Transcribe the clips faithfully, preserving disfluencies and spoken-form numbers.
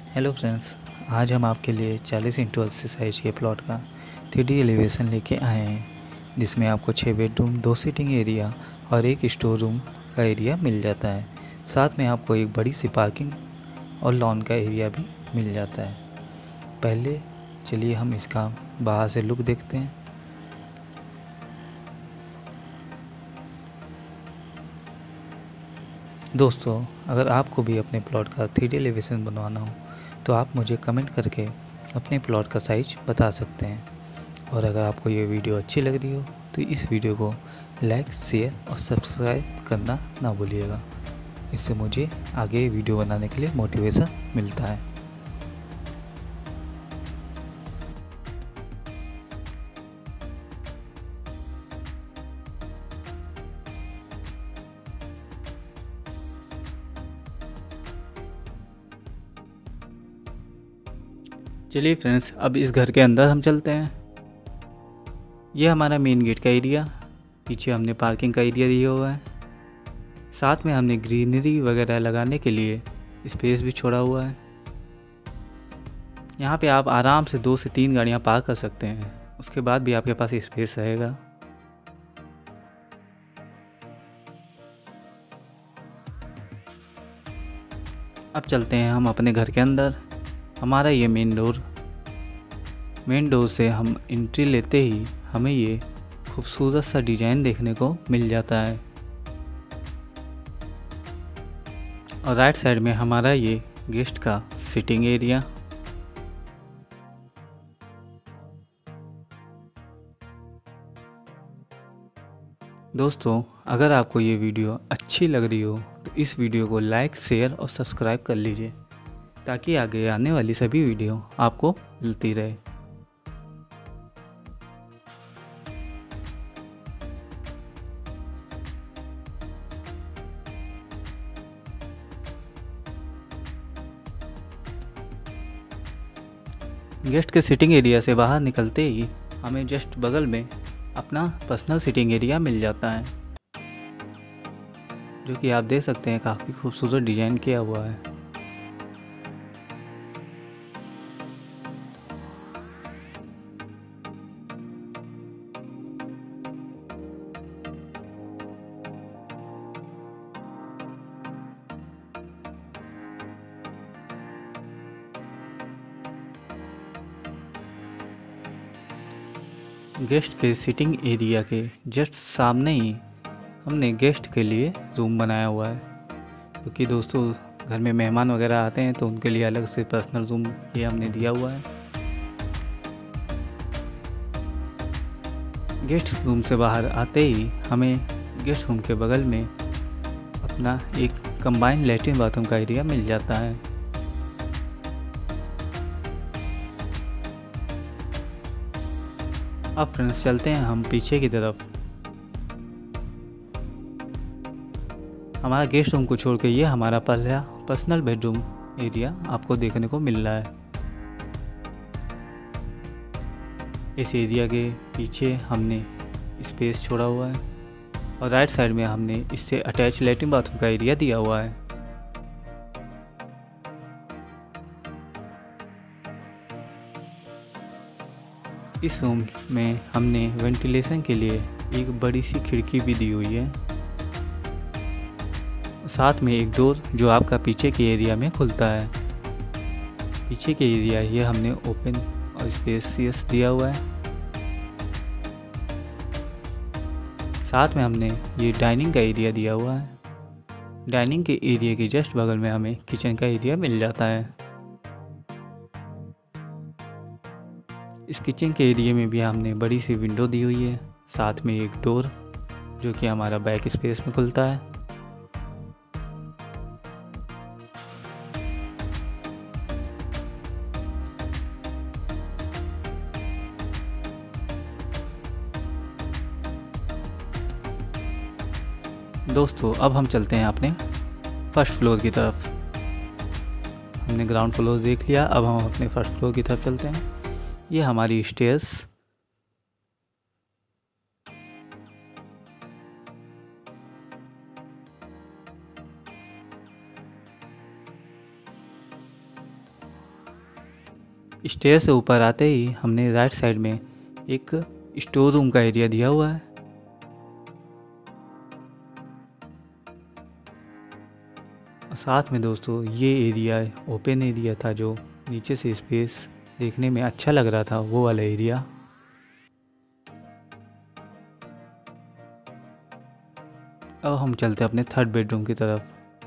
Hello friends, आज हम आपके लिए चालीस इंटू अस्सी साइज के प्लॉट का थ्री डी एलिवेशन लेके आए हैं, जिसमें आपको छः बेडरूम, दो सीटिंग एरिया और एक स्टोर रूम का एरिया मिल जाता है। साथ में आपको एक बड़ी सी पार्किंग और लॉन का एरिया भी मिल जाता है। पहले चलिए हम इसका बाहर से लुक देखते हैं। दोस्तों, अगर आपको भी अपने प्लॉट का थ्री डी एलिवेशन बनवाना हो तो आप मुझे कमेंट करके अपने प्लॉट का साइज बता सकते हैं। और अगर आपको ये वीडियो अच्छी लग रही हो तो इस वीडियो को लाइक, शेयर और सब्सक्राइब करना ना भूलिएगा। इससे मुझे आगे वीडियो बनाने के लिए मोटिवेशन मिलता है। चलिए फ्रेंड्स, अब इस घर के अंदर हम चलते हैं। ये हमारा मेन गेट का एरिया, पीछे हमने पार्किंग का एरिया दिया हुआ है। साथ में हमने ग्रीनरी वगैरह लगाने के लिए स्पेस भी छोड़ा हुआ है। यहाँ पे आप आराम से दो से तीन गाड़ियाँ पार्क कर सकते हैं, उसके बाद भी आपके पास स्पेस रहेगा। अब चलते हैं हम अपने घर के अंदर। हमारा ये मेन डोर मेन डोर से हम एंट्री लेते ही हमें ये खूबसूरत सा डिज़ाइन देखने को मिल जाता है। और राइट साइड में हमारा ये गेस्ट का सिटिंग एरिया। दोस्तों, अगर आपको ये वीडियो अच्छी लग रही हो तो इस वीडियो को लाइक, शेयर और सब्सक्राइब कर लीजिए, ताकि आगे आने वाली सभी वीडियो आपको मिलती रहे। गेस्ट के सिटिंग एरिया से बाहर निकलते ही हमें जस्ट बगल में अपना पर्सनल सिटिंग एरिया मिल जाता है, जो कि आप देख सकते हैं काफ़ी खूबसूरत डिज़ाइन किया हुआ है। गेस्ट के सिटिंग एरिया के जस्ट सामने ही हमने गेस्ट के लिए रूम बनाया हुआ है, क्योंकि दोस्तों घर में मेहमान वगैरह आते हैं तो उनके लिए अलग से पर्सनल रूम ये हमने दिया हुआ है। गेस्ट रूम से बाहर आते ही हमें गेस्ट रूम के बगल में अपना एक कंबाइंड लैट्रिन बाथरूम का एरिया मिल जाता है। अब फ्रेंड्स, चलते हैं हम पीछे की तरफ। हमारा गेस्ट रूम को छोड़ के ये हमारा पहला पर्सनल बेडरूम एरिया आपको देखने को मिल रहा है। इस एरिया के पीछे हमने स्पेस छोड़ा हुआ है और राइट साइड में हमने इससे अटैच लैट्रिन बाथरूम का एरिया दिया हुआ है। इस रूम में हमने वेंटिलेशन के लिए एक बड़ी सी खिड़की भी दी हुई है, साथ में एक डोर जो आपका पीछे के एरिया में खुलता है। पीछे के एरिया ये हमने ओपन और स्पेसियस दिया हुआ है। साथ में हमने ये डाइनिंग का एरिया दिया हुआ है। डाइनिंग के एरिया के जस्ट बगल में हमें किचन का एरिया मिल जाता है। इस किचन के एरिया में भी हमने बड़ी सी विंडो दी हुई है, साथ में एक डोर जो कि हमारा बैक स्पेस में खुलता है। दोस्तों, अब हम चलते हैं अपने फर्स्ट फ्लोर की तरफ। हमने ग्राउंड फ्लोर देख लिया, अब हम अपने फर्स्ट फ्लोर की तरफ चलते हैं। ये हमारी स्टेयर्स। स्टेयर से ऊपर आते ही हमने राइट साइड में एक स्टोर रूम का एरिया दिया हुआ है। साथ में दोस्तों ये एरिया ओपन एरिया था, जो नीचे से स्पेस देखने में अच्छा लग रहा था, वो वाला एरिया। अब हम चलते हैं अपने थर्ड बेडरूम की तरफ।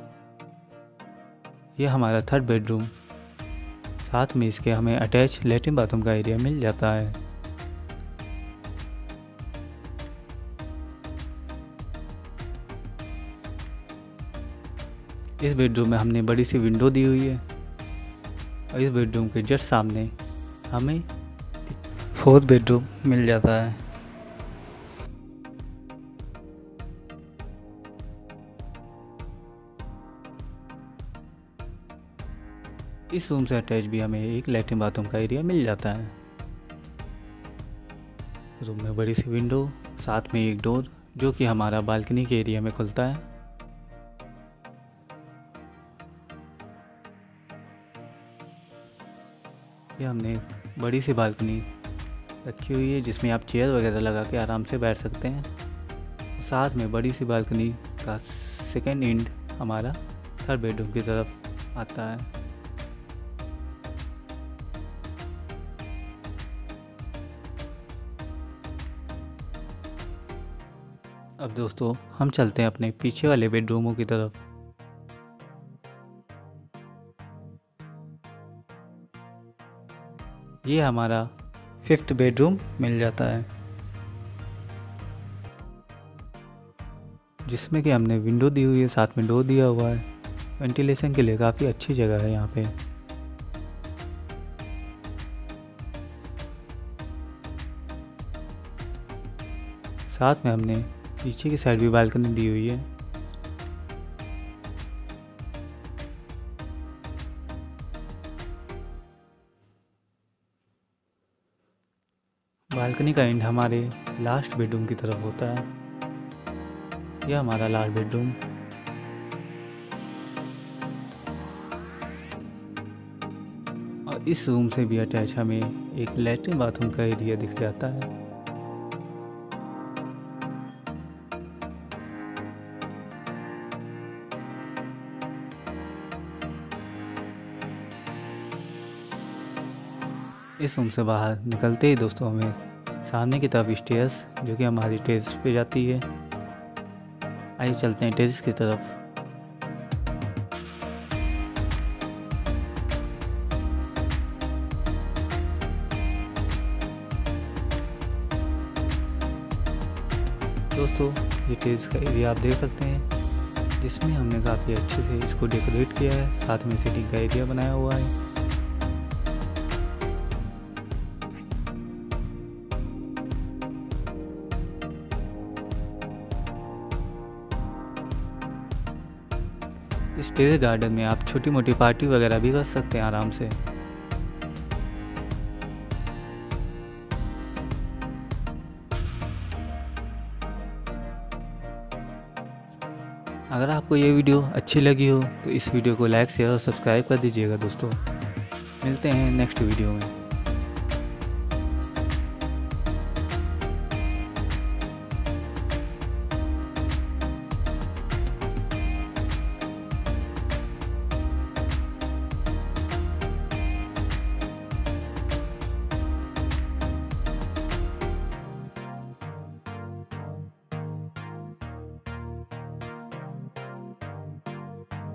ये हमारा थर्ड बेडरूम, साथ में इसके हमें अटैच लेटरिन बाथरूम का एरिया मिल जाता है। इस बेडरूम में हमने बड़ी सी विंडो दी हुई है और इस बेडरूम के जस्ट सामने हमें फोर्थ बेडरूम मिल जाता है। इस रूम से अटैच भी हमें एक लेटरिन बाथरूम का एरिया मिल जाता है। रूम में बड़ी सी विंडो, साथ में एक डोर जो कि हमारा बालकनी के एरिया में खुलता है। ये हमने बड़ी सी बालकनी रखी हुई है जिसमें आप चेयर वगैरह लगा के आराम से बैठ सकते हैं। साथ में बड़ी सी बालकनी का सेकेंड एंड हमारा थर्ड बेडरूम की तरफ आता है। अब दोस्तों हम चलते हैं अपने पीछे वाले बेडरूमों की तरफ। ये हमारा फिफ्थ बेडरूम मिल जाता है, जिसमें कि हमने विंडो दी हुई है, साथ में डोर दिया हुआ है। वेंटिलेशन के लिए काफ़ी अच्छी जगह है यहाँ पे। साथ में हमने पीछे की साइड भी बालकनी दी हुई है। बालकनी का एंड हमारे लास्ट बेडरूम की तरफ होता है। यह हमारा लास्ट बेडरूम। और इस रूम से भी अटैच हमें एक लेटरिन बाथरूम का एरिया दिख जाता है। इस रूम से बाहर निकलते ही दोस्तों हमें सामने की तरफ स्टेयर्स जो कि हमारी टेरेस पे जाती है। आइए चलते हैं टेरेस की तरफ। दोस्तों ये टेरेस का एरिया आप देख सकते हैं, जिसमें हमने काफ़ी अच्छे से इसको डेकोरेट किया है। साथ में सीटिंग का एरिया बनाया हुआ है। इस टेरेस गार्डन में आप छोटी मोटी पार्टी वगैरह भी कर सकते हैं आराम से। अगर आपको ये वीडियो अच्छी लगी हो तो इस वीडियो को लाइक शेयर और सब्सक्राइब कर दीजिएगा दोस्तों। मिलते हैं नेक्स्ट वीडियो में।